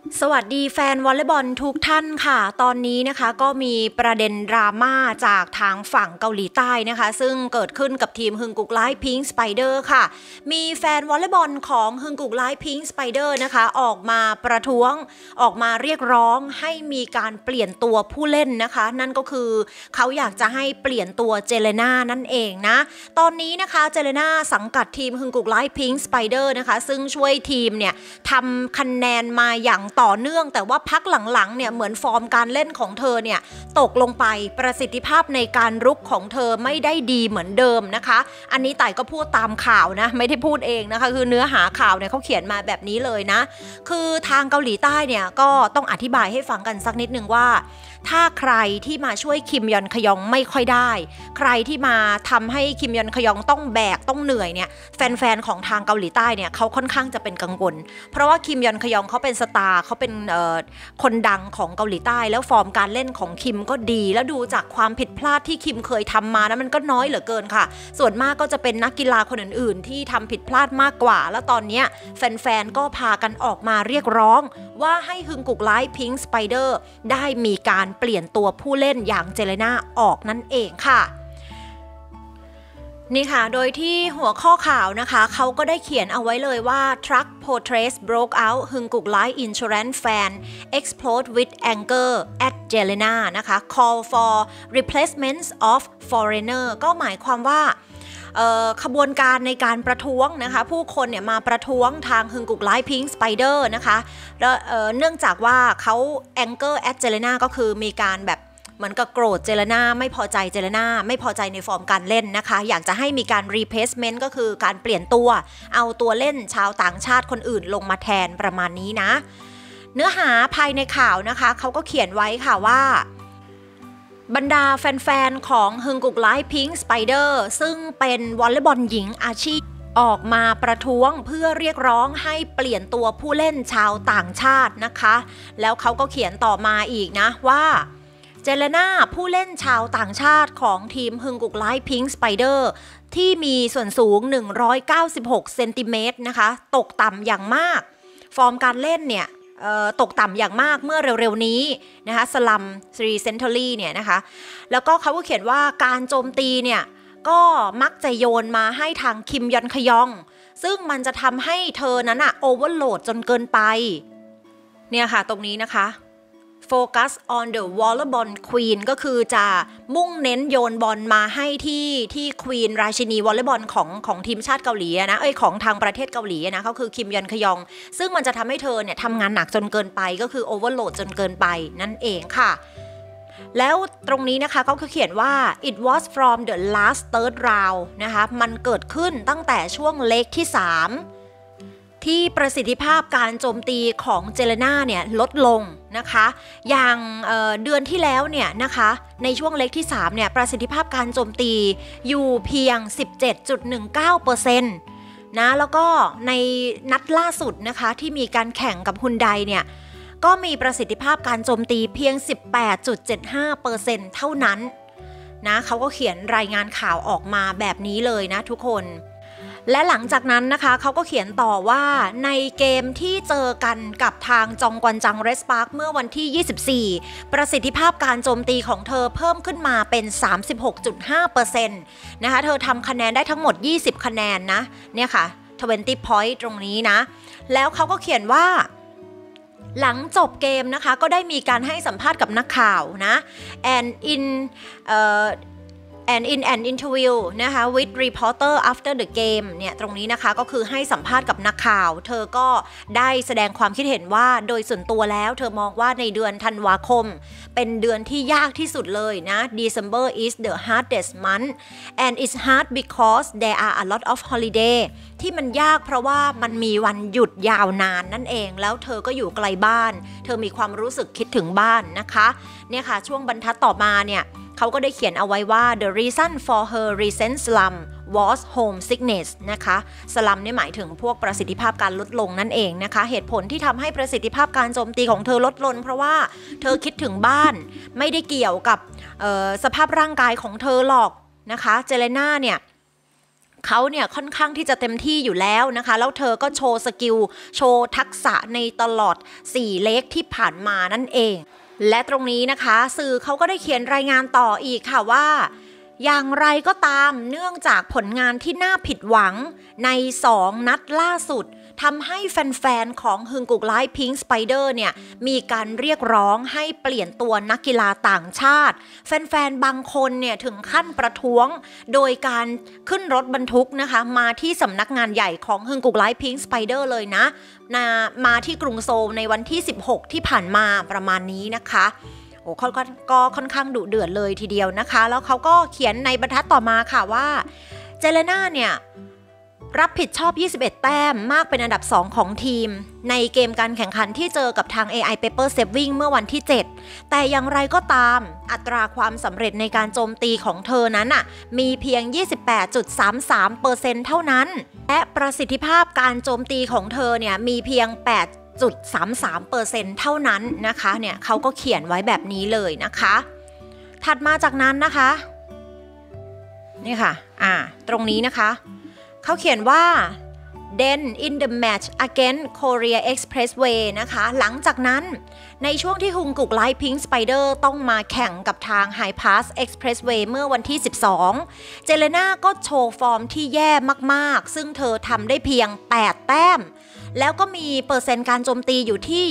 สวัสดีแฟนวอลเลย์บอลทุกท่านค่ะตอนนี้นะคะก็มีประเด็นดราม่าจากทางฝั่งเกาหลีใต้นะคะซึ่งเกิดขึ้นกับทีมฮึงกุกไลท์พิงค์สไปเดอร์ค่ะมีแฟนวอลเลย์บอลของฮึงกุกไลท์พิงค์สไปเดอร์นะคะออกมาประท้วงออกมาเรียกร้องให้มีการเปลี่ยนตัวผู้เล่นนะคะนั่นก็คือเขาอยากจะให้เปลี่ยนตัวเจเลน่านั่นเองนะตอนนี้นะคะเจเลน่าสังกัดทีมฮึงกุกไลท์พิงค์สไปเดอร์นะคะซึ่งช่วยทีมเนี่ยทำคะแนนมาอย่างต่อเนื่องแต่ว่าพักหลังๆเนี่ยเหมือนฟอร์มการเล่นของเธอเนี่ยตกลงไปประสิทธิภาพในการรุกของเธอไม่ได้ดีเหมือนเดิมนะคะอันนี้ไต่ก็พูดตามข่าวนะไม่ได้พูดเองนะคะคือเนื้อหาข่าวเนี่ยเขาเขียนมาแบบนี้เลยนะคือทางเกาหลีใต้เนี่ยก็ต้องอธิบายให้ฟังกันสักนิดนึงว่าถ้าใครที่มาช่วยคิมยอนขยองไม่ค่อยได้ใครที่มาทำให้คิมยอนขยองต้องแบกต้องเหนื่อยเนี่ยแฟนๆของทางเกาหลีใต้เนี่ยเขาค่อนข้างจะเป็นกังวลเพราะว่าคิมยอนขยองเขาเป็นสตาร์เขาเป็นคนดังของเกาหลีใต้แล้วฟอร์มการเล่นของคิมก็ดีแล้วดูจากความผิดพลาดที่คิมเคยทำมานะมันก็น้อยเหลือเกินค่ะส่วนมากก็จะเป็นนักกีฬาคนอื่นๆที่ทำผิดพลาดมากกว่าแล้วตอนนี้แฟนๆก็พากันออกมาเรียกร้องว่าให้ฮึงกุกไลท์พิงค์สไปเดอร์ได้มีการเปลี่ยนตัวผู้เล่นอย่างเจเลน่าออกนั่นเองค่ะนี่ค่ะโดยที่หัวข้อข่าวนะคะเขาก็ได้เขียนเอาไว้เลยว่า Truck Portraits broke out Heunguk Life Insurance fan explode with anger at Jelena นะคะ call for replacements of foreigner ก็หมายความว่าขบวนการในการประท้วงนะคะผู้คนเนี่ยมาประท้วงทางฮึงกุกไลท์พิงค์สไปเดอร์นะคะแล้วเนื่องจากว่าเขา anger at Jelena ก็คือมีการแบบเหมือนกับโกรธเจเลน่าไม่พอใจเจเลน่าไม่พอใจในฟอร์มการเล่นนะคะอยากจะให้มีการ replacement ก็คือการเปลี่ยนตัวเอาตัวเล่นชาวต่างชาติคนอื่นลงมาแทนประมาณนี้นะเนื้อหาภายในข่าวนะคะเขาก็เขียนไว้ค่ะว่าบรรดาแฟนๆของฮึงกุกไลท์พิงค์สไปเดอร์ซึ่งเป็นวอลเลย์บอลหญิงอาชีพออกมาประท้วงเพื่อเรียกร้องให้เปลี่ยนตัวผู้เล่นชาวต่างชาตินะคะแล้วเขาก็เขียนต่อมาอีกนะว่าเจเลน่าผู้เล่นชาวต่างชาติของทีมฮึงกุกไลท์พิงค์สไปเดอร์ที่มีส่วนสูง196เซนติเมตรนะคะตกต่ำอย่างมากฟอร์มการเล่นเนี่ยตกต่ำอย่างมากเมื่อเร็วๆนี้นะคะสลัมรีเซนเทอรี่เนี่ยนะคะแล้วก็เขาก็เขียนว่าการโจมตีเนี่ยก็มักจะโยนมาให้ทางคิมยอนขยองซึ่งมันจะทำให้เธอนั้นอะโอเวอร์โหลดจนเกินไปเนี่ยค่ะตรงนี้นะคะFocus on the volleyball queen ก็คือจะมุ่งเน้นโยนบอลมาให้ที่ควีนราชินีวอลเลย์บอลของทีมชาติเกาหลีนะของทางประเทศเกาหลีนะเขาคือคิมยอนขยองซึ่งมันจะทำให้เธอเนี่ยทำงานหนักจนเกินไปก็คือโอเวอร์โหลดจนเกินไปนั่นเองค่ะแล้วตรงนี้นะคะเขาคือเขียนว่า it was from the last third round นะคะมันเกิดขึ้นตั้งแต่ช่วงเล็กที่3ที่ประสิทธิภาพการโจมตีของเจเลน่าเนี่ยลดลงนะคะอย่างเดือนที่แล้วเนี่ยนะคะในช่วงเล็กที่3เนี่ยประสิทธิภาพการโจมตีอยู่เพียง 17.19% นะแล้วก็ในนัดล่าสุดนะคะที่มีการแข่งกับฮุนไดเนี่ยก็มีประสิทธิภาพการโจมตีเพียง 18.75% เท่านั้นนะเขาก็เขียนรายงานข่าวออกมาแบบนี้เลยนะทุกคนและหลังจากนั้นนะคะเขาก็เขียนต่อว่าในเกมที่เจอกันกับทางจองกวนจังเรสปาร์คเมื่อวันที่ 24ประสิทธิภาพการโจมตีของเธอเพิ่มขึ้นมาเป็น 36.5% นะคะเธอทำคะแนนได้ทั้งหมด20คะแนนนะเนี่ยค่ะ20 point ตรงนี้นะแล้วเขาก็เขียนว่าหลังจบเกมนะคะก็ได้มีการให้สัมภาษณ์กับนักข่าวนะ and in an interview นะคะ with reporter after the game เนี่ยตรงนี้นะคะก็คือให้สัมภาษณ์กับนักข่าวเธอก็ได้แสดงความคิดเห็นว่าโดยส่วนตัวแล้วเธอมองว่าในเดือนธันวาคมเป็นเดือนที่ยากที่สุดเลยนะ December is the hardest month and it's hard because there are a lot of holiday ที่มันยากเพราะว่ามันมีวันหยุดยาวนานนั่นเองแล้วเธอก็อยู่ไกลบ้านเธอมีความรู้สึกคิดถึงบ้านนะคะเนี่ยค่ะช่วงบรรทัดต่อมาเนี่ยเขาก็ได้เขียนเอาไว้ว่า the reason for her recent slump was homesickness นะคะสลัมนี่หมายถึงพวกประสิทธิภาพการลดลงนั่นเองนะคะเหตุผลที่ทำให้ประสิทธิภาพการโจมตีของเธอลดลงเพราะว่าเธอคิดถึงบ้านไม่ได้เกี่ยวกับสภาพร่างกายของเธอหรอกนะคะเจเลน่าเนี่ยเขาเนี่ยค่อนข้างที่จะเต็มที่อยู่แล้วนะคะแล้วเธอก็โชว์สกิลโชว์ทักษะในตลอด4 เลกที่ผ่านมานั่นเองและตรงนี้นะคะสื่อเขาก็ได้เขียนรายงานต่ออีกค่ะว่าอย่างไรก็ตามเนื่องจากผลงานที่น่าผิดหวังใน2 นัดล่าสุดทำให้แฟนๆของฮึงกุกไลท์พิงค์สไปเดอร์เนี่ยมีการเรียกร้องให้เปลี่ยนตัวนักกีฬาต่างชาติแฟนๆบางคนเนี่ยถึงขั้นประท้วงโดยการขึ้นรถบรรทุกนะคะมาที่สำนักงานใหญ่ของฮึงกุกไลท์พิงค์สไปเดอร์เลยนะมาที่กรุงโซลในวันที่16ที่ผ่านมาประมาณนี้นะคะเขาก็ค่อนข้างดุเดือดเลยทีเดียวนะคะแล้วเขาก็เขียนในบรรทัดต่อมาค่ะว่าเจเลน่าเนี่ยรับผิดชอบ21 แต้มมากเป็นอันดับ2ของทีมในเกมการแข่งขันที่เจอกับทาง AI Paper Saving เมื่อวันที่7แต่อย่างไรก็ตามอัตราความสำเร็จในการโจมตีของเธอนั้นน่ะมีเพียง 28.33% เท่านั้นและประสิทธิภาพการโจมตีของเธอเนี่ยมีเพียง8.33% เท่านั้นนะคะเนี่ยเขาก็เขียนไว้แบบนี้เลยนะคะถัดมาจากนั้นนะคะนี่ค่ะตรงนี้นะคะเขาเขียนว่า then in the match against Korea Expressway นะคะหลังจากนั้นในช่วงที่ฮุงกุกไลท์พิงค์สไปเดอร์ต้องมาแข่งกับทาง High Pass Expressway เมื่อวันที่12เจเลน่าก็โชว์ฟอร์มที่แย่มากๆซึ่งเธอทำได้เพียง8 แต้มแล้วก็มีเปอร์เซ็นต์การโจมตีอยู่ที่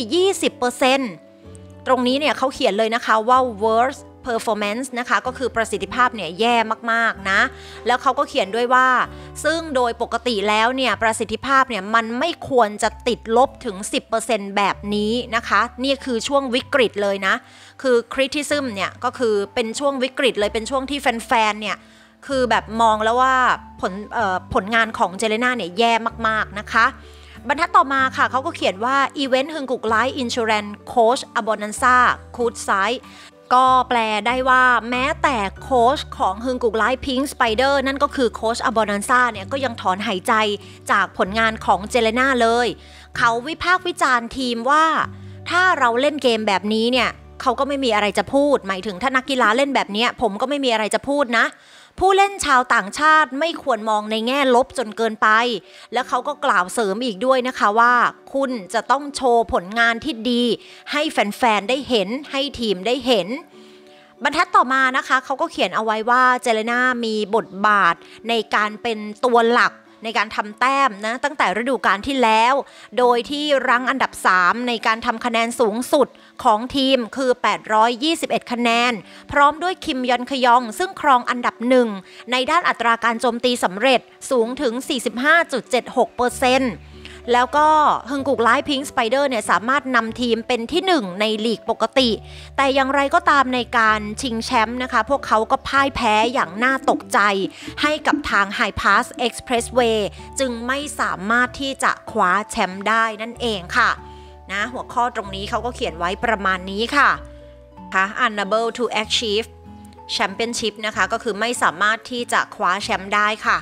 20% ตรงนี้เนี่ยเขาเขียนเลยนะคะว่า worst performance นะคะก็คือประสิทธิภาพเนี่ยแย่มากๆนะแล้วเขาก็เขียนด้วยว่าซึ่งโดยปกติแล้วเนี่ยประสิทธิภาพเนี่ยมันไม่ควรจะติดลบถึง 10% แบบนี้นะคะนี่คือช่วงวิกฤตเลยนะคือ criticism เนี่ยก็คือเป็นช่วงวิกฤตเลยเป็นช่วงที่แฟนๆเนี่ยคือแบบมองแล้วว่าผลงานของเจเลน่าเนี่ยแย่มากๆนะคะบรรทัดต่อมาค่ะเขาก็เขียนว่า Event ฮึงกุกไลท์อินชูแรนโค้ชอบอนันซาคูดไซก็แปลได้ว่าแม้แต่โค้ชของฮึงกุกไลท์พิงค์สไปเดอร์นั่นก็คือโค้ชอบอนันซาเนี่ยก็ยังถอนหายใจจากผลงานของเจเลน่าเลยเขาวิพากษ์วิจารณ์ทีมว่าถ้าเราเล่นเกมแบบนี้เนี่ยเขาก็ไม่มีอะไรจะพูดหมายถึงถ้านักกีฬาเล่นแบบนี้ผมก็ไม่มีอะไรจะพูดนะผู้เล่นชาวต่างชาติไม่ควรมองในแง่ลบจนเกินไปและเขาก็กล่าวเสริมอีกด้วยนะคะว่าคุณจะต้องโชว์ผลงานที่ดีให้แฟนๆได้เห็นให้ทีมได้เห็นบรรทัดต่อมานะคะเขาก็เขียนเอาไว้ว่าเจเลน่ามีบทบาทในการเป็นตัวหลักในการทำแต้มนะตั้งแต่ฤดูกาลที่แล้วโดยที่รั้งอันดับ3ในการทำคะแนนสูงสุดของทีมคือ821คะแนนพร้อมด้วยคิมยอนคยองซึ่งครองอันดับ1ในด้านอัตราการโจมตีสำเร็จสูงถึง 45.76%แล้วก็ฮึงกุกไลท์พิงค์สไปเดอร์เนี่ยสามารถนำทีมเป็นที่1ในลีกปกติแต่อย่างไรก็ตามในการชิงแชมป์นะคะพวกเขาก็พ่ายแพ้อย่างน่าตกใจให้กับทาง High Pass Expressway จึงไม่สามารถที่จะคว้าแชมป์ได้นั่นเองค่ะนะหัวข้อตรงนี้เขาก็เขียนไว้ประมาณนี้ค่ะunable to achieve championship นะคะก็คือไม่สามารถที่จะคว้าแชมป์ได้ค่ะ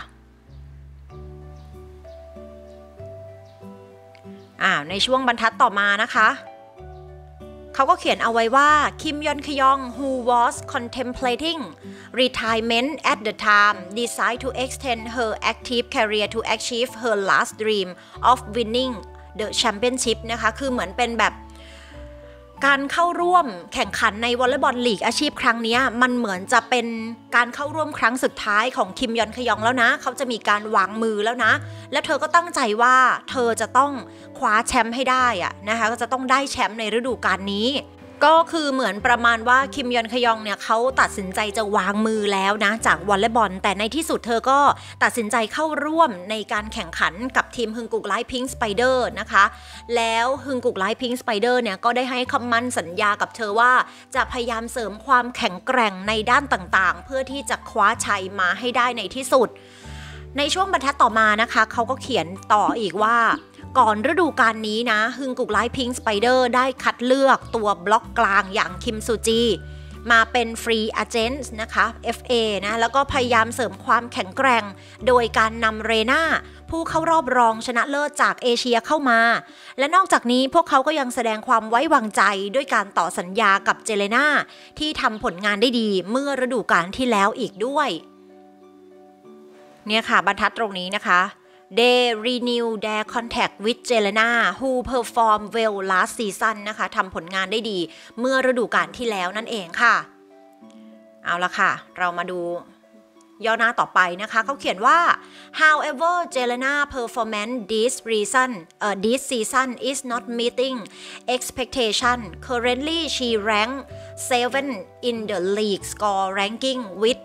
ในช่วงบรรทัดต่อมานะคะเขาก็เขียนเอาไว้ว่าคิมยอนคยอง who was contemplating retirement at the time decided to extend her active career to achieve her last dream of winning the championship นะคะคือเหมือนเป็นแบบการเข้าร่วมแข่งขันในวอลเลย์บอลลีกอาชีพครั้งนี้มันเหมือนจะเป็นการเข้าร่วมครั้งสุดท้ายของคิมยอนคยองแล้วนะเขาจะมีการวางมือแล้วนะและเธอก็ตั้งใจว่าเธอจะต้องคว้าแชมป์ให้ได้นะคะก็จะต้องได้แชมป์ในฤดูกาลนี้ก็คือเหมือนประมาณว่าคิมยอนคยองเนี่ยเขาตัดสินใจจะวางมือแล้วนะจากวอลเลย์บอลแต่ในที่สุดเธอก็ตัดสินใจเข้าร่วมในการแข่งขันกับทีมฮึงกุกไลท์พิงค์สไปเดอร์นะคะแล้วฮึงกุกไลท์พิงค์สไปเดอร์เนี่ยก็ได้ให้คำมั่นสัญญากับเธอว่าจะพยายามเสริมความแข็งแกร่งในด้านต่างๆเพื่อที่จะคว้าชัยมาให้ได้ในที่สุดในช่วงบรรทัดต่อมานะคะเขาก็เขียนต่ออีกว่าก่อนฤดูกาลนี้นะฮึงกุกไลท์พิงค์สไปเดอร์ได้คัดเลือกตัวบล็อกกลางอย่างคิมซูจีมาเป็นฟรีเอเจนต์นะคะ FA นะแล้วก็พยายามเสริมความแข็งแกร่งโดยการนำเรน่าผู้เข้ารอบรองชนะเลิศจากเอเชียเข้ามาและนอกจากนี้พวกเขาก็ยังแสดงความไว้วางใจด้วยการต่อสัญญากับเจเลน่าที่ทำผลงานได้ดีเมื่อฤดูกาลที่แล้วอีกด้วยเนี่ยค่ะบรรทัดตรงนี้นะคะ They renew their contact with Jelena who performed well last season นะคะทำผลงานได้ดีเมื่อฤดูกาลที่แล้วนั่นเองค่ะเอาละค่ะเรามาดูย่อหน้าต่อไปนะคะเขาเขียนว่า however Jelena performance this season is not meeting expectation currently she ranked 7 in the league score ranking with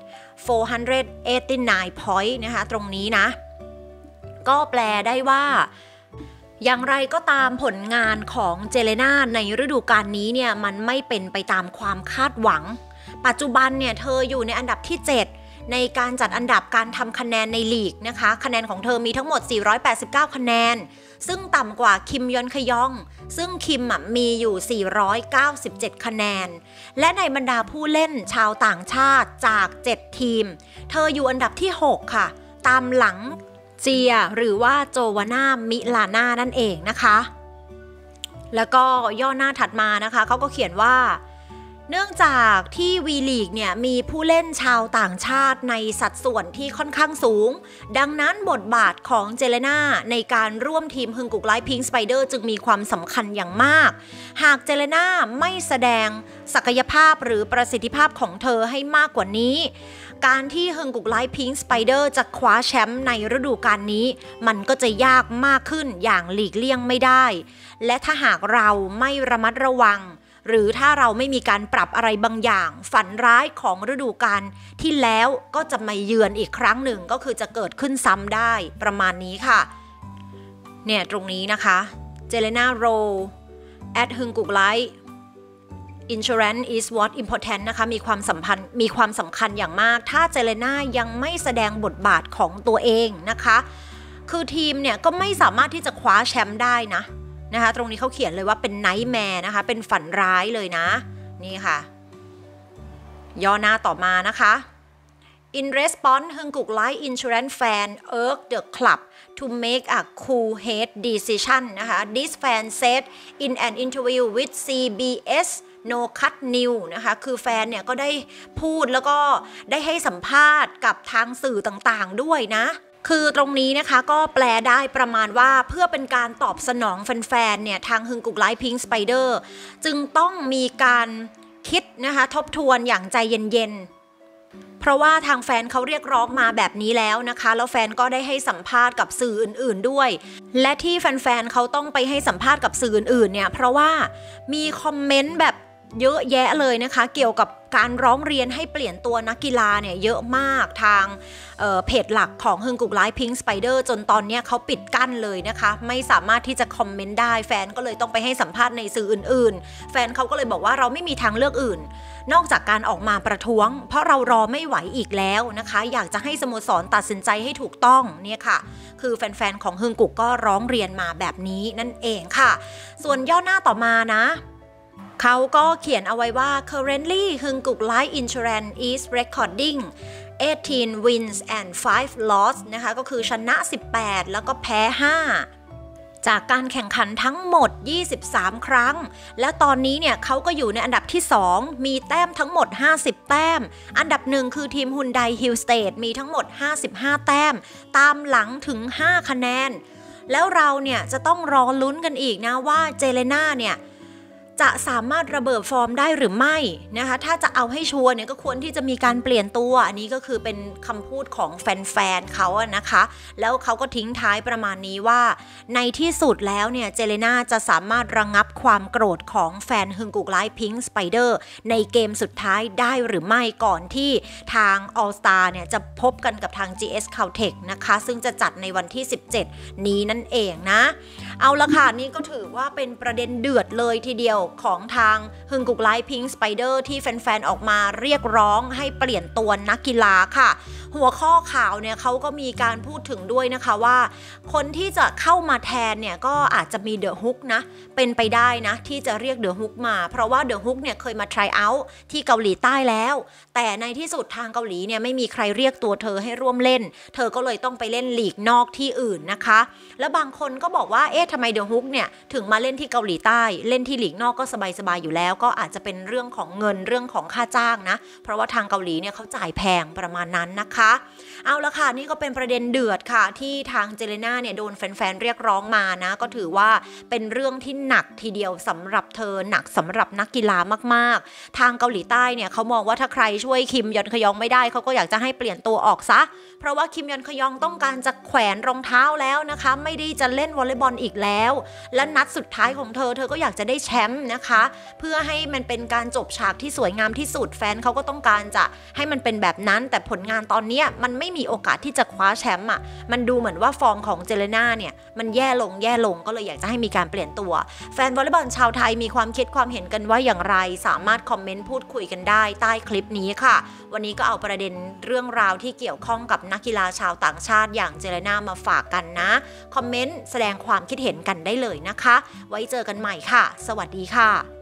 489 point นะคะตรงนี้นะก็แปลได้ว่าอย่างไรก็ตามผลงานของเจเลน่าในฤดูกาลนี้เนี่ยมันไม่เป็นไปตามความคาดหวังปัจจุบันเนี่ยเธออยู่ในอันดับที่ 7ในการจัดอันดับการทำคะแนนในลีกนะคะคะแนนของเธอมีทั้งหมด489คะแนนซึ่งต่ำกว่าคิมยอนคยองซึ่งคิมมีอยู่497คะแนนและในบรรดาผู้เล่นชาวต่างชาติจาก7ทีมเธออยู่อันดับที่6ค่ะตามหลังเจียหรือว่าโจวาน่ามิลาน่านั่นเองนะคะแล้วก็ย่อหน้าถัดมานะคะเขาก็เขียนว่าเนื่องจากที่วีลีกเนี่ยมีผู้เล่นชาวต่างชาติในสัดส่วนที่ค่อนข้างสูงดังนั้นบทบาทของเจเลน่าในการร่วมทีมฮึงกุกไลพิงค์สไปเดอร์จึงมีความสำคัญอย่างมากหากเจเลน่าไม่แสดงศักยภาพหรือประสิทธิภาพของเธอให้มากกว่านี้การที่ฮึงกุกไลพิงค์สไปเดอร์จะคว้าแชมป์ในฤดูกาลนี้มันก็จะยากมากขึ้นอย่างหลีกเลี่ยงไม่ได้และถ้าหากเราไม่ระมัดระวังหรือถ้าเราไม่มีการปรับอะไรบางอย่างฝันร้ายของฤดูกาลที่แล้วก็จะมาเยือนอีกครั้งหนึ่งก็คือจะเกิดขึ้นซ้ำได้ประมาณนี้ค่ะเนี่ยตรงนี้นะคะเจเลน่าโร at ฮึงกุกไลInsurance is what important นะคะมีความสำคัญอย่างมากถ้าเจเลน่ายังไม่แสดงบทบาทของตัวเองนะคะคือทีมเนี่ยก็ไม่สามารถที่จะคว้าแชมป์ได้นะคะตรงนี้เขาเขียนเลยว่าเป็นไนท์แมร์นะคะเป็นฝันร้ายเลยนะนี่ค่ะย่อหน้าต่อมานะคะ In response ฮึงกุกไลฟ์ Insurance fan urged the club to make a cool-head decision นะคะ This fan said in an interview with CBS No Cut New นะคะคือแฟนเนี่ยก็ได้พูดแล้วก็ได้ให้สัมภาษณ์กับทางสื่อต่างๆด้วยนะคือตรงนี้นะคะก็แปลได้ประมาณว่าเพื่อเป็นการตอบสนองแฟนๆเนี่ยทางฮึงกุกไลพิงค์สไปเดอร์จึงต้องมีการคิดนะคะทบทวนอย่างใจเย็นๆเพราะว่าทางแฟนเขาเรียกร้องมาแบบนี้แล้วนะคะแล้วแฟนก็ได้ให้สัมภาษณ์กับสื่ออื่นๆด้วยและที่แฟนๆเขาต้องไปให้สัมภาษณ์กับสื่ออื่นๆเนี่ยเพราะว่ามีคอมเมนต์แบบเยอะแยะเลยนะคะเกี่ยวกับการร้องเรียนให้เปลี่ยนตัวนักกีฬาเนี่ยเยอะมากทางเพจหลักของฮึงกุกไลฟ์พิงค์สไปเดอร์จนตอนนี้เขาปิดกั้นเลยนะคะไม่สามารถที่จะคอมเมนต์ได้แฟนก็เลยต้องไปให้สัมภาษณ์ในสื่ออื่นๆแฟนเขาก็เลยบอกว่าเราไม่มีทางเลือกอื่นนอกจากการออกมาประท้วงเพราะเรารอไม่ไหวอีกแล้วนะคะอยากจะให้สโมสรตัดสินใจให้ถูกต้องเนี่ยค่ะคือแฟนๆของฮึงกุกก็ร้องเรียนมาแบบนี้นั่นเองค่ะส่วนย่อหน้าต่อมานะเขาก็เขียนเอาไว้ว่า currently ฮึงกุกไลฟ์ Insurance is recording 18 wins and 5 loss นะคะก็คือชนะ18แล้วก็แพ้5จากการแข่งขันทั้งหมด23ครั้งและตอนนี้เนี่ยเขาก็อยู่ในอันดับที่2มีแต้มทั้งหมด50แต้มอันดับ1คือทีมฮุนไดฮิลสเตทมีทั้งหมด55แต้มตามหลังถึง5คะแนนแล้วเราเนี่ยจะต้องรอลุ้นกันอีกนะว่าเจเลน่าเนี่ยจะสามารถระเบิดฟอร์มได้หรือไม่นะคะถ้าจะเอาให้ชัวร์เนี่ยก็ควรที่จะมีการเปลี่ยนตัวอันนี้ก็คือเป็นคำพูดของแฟนๆเขาอะนะคะแล้วเขาก็ทิ้งท้ายประมาณนี้ว่าในที่สุดแล้วเนี่ยเจเลน่าจะสามารถระงับความโกรธของแฟนฮึงกุกไลฟ์พิงค์สไปเดอร์ในเกมสุดท้ายได้หรือไม่ก่อนที่ทาง All Star เนี่ยจะพบกันกับทาง GS Caltech นะคะซึ่งจะจัดในวันที่17นี้นั่นเองนะเอาละค่ะนี่ก็ถือว่าเป็นประเด็นเดือดเลยทีเดียวของทางฮึงกุกไลฟ์พิงค์สไปเดอร์ที่แฟนๆออกมาเรียกร้องให้เปลี่ยนตัวนักกีฬาค่ะหัวข้อข่าวเนี่ยเขาก็มีการพูดถึงด้วยนะคะว่าคนที่จะเข้ามาแทนเนี่ยก็อาจจะมีเดอะฮุกนะเป็นไปได้นะที่จะเรียกเดอะฮุกมาเพราะว่าเดอะฮุกเนี่ยเคยมา try out ที่เกาหลีใต้แล้วแต่ในที่สุดทางเกาหลีเนี่ยไม่มีใครเรียกตัวเธอให้ร่วมเล่นเธอก็เลยต้องไปเล่นลีกนอกที่อื่นนะคะแล้วบางคนก็บอกว่าทำไมเดอะฮุกเนี่ยถึงมาเล่นที่เกาหลีใต้เล่นที่หลีกนอกก็สบายๆอยู่แล้วก็อาจจะเป็นเรื่องของเงินเรื่องของค่าจ้างนะเพราะว่าทางเกาหลีเนี่ยเขาจ่ายแพงประมาณนั้นนะคะเอาละค่ะนี่ก็เป็นประเด็นเดือดค่ะที่ทางเจเลน่าเนี่ยโดนแฟนๆเรียกร้องมานะก็ถือว่าเป็นเรื่องที่หนักทีเดียวสำหรับเธอหนักสำหรับนักกีฬามากๆทางเกาหลีใต้เนี่ยเขามองว่าถ้าใครช่วยคิมยอนคยองไม่ได้เขาก็อยากจะให้เปลี่ยนตัวออกซะเพราะว่าคิมยอนคยองต้องการจะแขวนรองเท้าแล้วนะคะไม่ได้จะเล่นวอลเลย์บอลอีกแล้วและนัดสุดท้ายของเธอก็อยากจะได้แชมป์นะคะเพื่อให้มันเป็นการจบฉากที่สวยงามที่สุดแฟนเขาก็ต้องการจะให้มันเป็นแบบนั้นแต่ผลงานตอนนี้มันไม่มีโอกาสที่จะคว้าแชมป์อ่ะมันดูเหมือนว่าฟอร์มของเจเลน่าเนี่ยมันแย่ลงก็เลยอยากจะให้มีการเปลี่ยนตัวแฟนวอลเลย์บอลชาวไทยมีความคิดความเห็นกันว่าอย่างไรสามารถคอมเมนต์พูดคุยกันได้ใต้คลิปนี้ค่ะวันนี้ก็เอาประเด็นเรื่องราวที่เกี่ยวข้องกับนักกีฬาชาวต่างชาติอย่างเจเลน่ามาฝากกันนะคอมเมนต์แสดงความคิดเห็นกันได้เลยนะคะไว้เจอกันใหม่ค่ะสวัสดีค่ะ